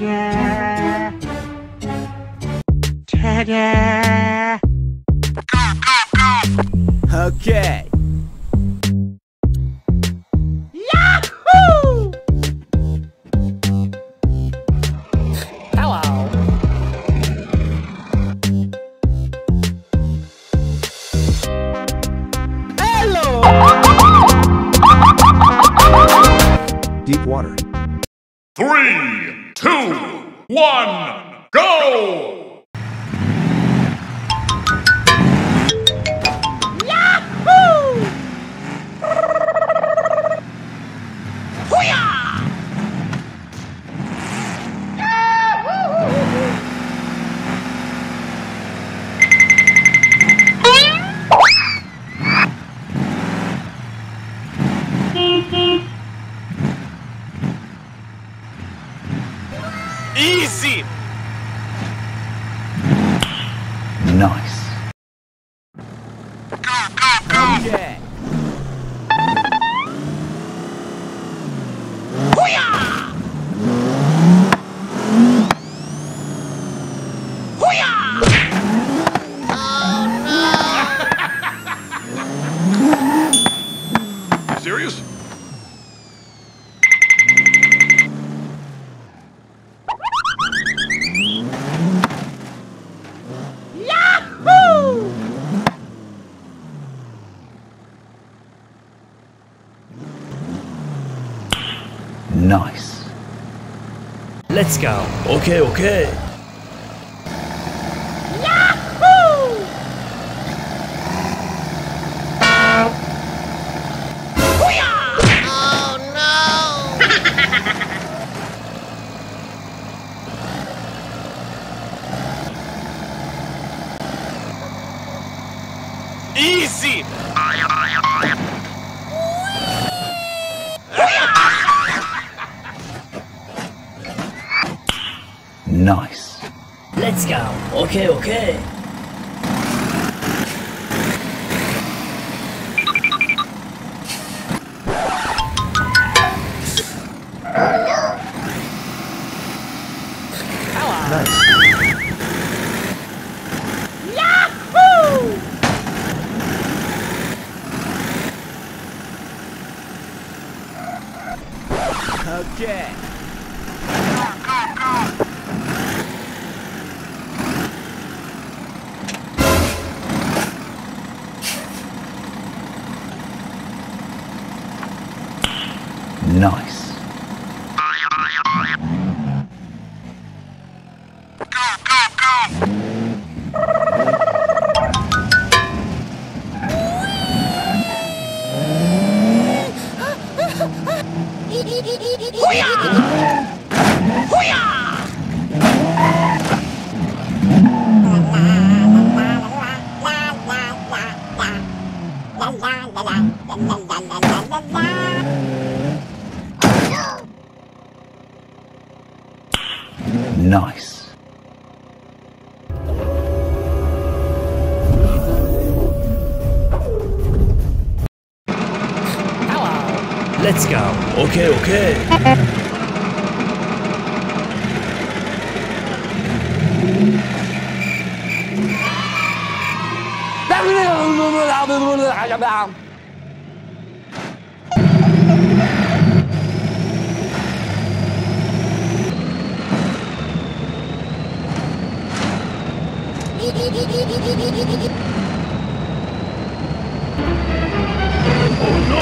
Ta-da! Ta-da! Okay. Yahoo! Hello. Deep water. 3, 2, 1, go! Yahoo! Hoo-yah! Easy! Nice. Okay. Hoo-yah! Hoo-yah! Serious? Yahoo! Nice. Let's go. Okay, okay. Yahoo! Hoo-yah! Oh no! Easy! Nice. Let's go. Okay, okay. Nice. Yahoo! Okay. Nice. Hoo-yah! Hoo-yah! Nice. Let's go. Okay, okay. Oh no!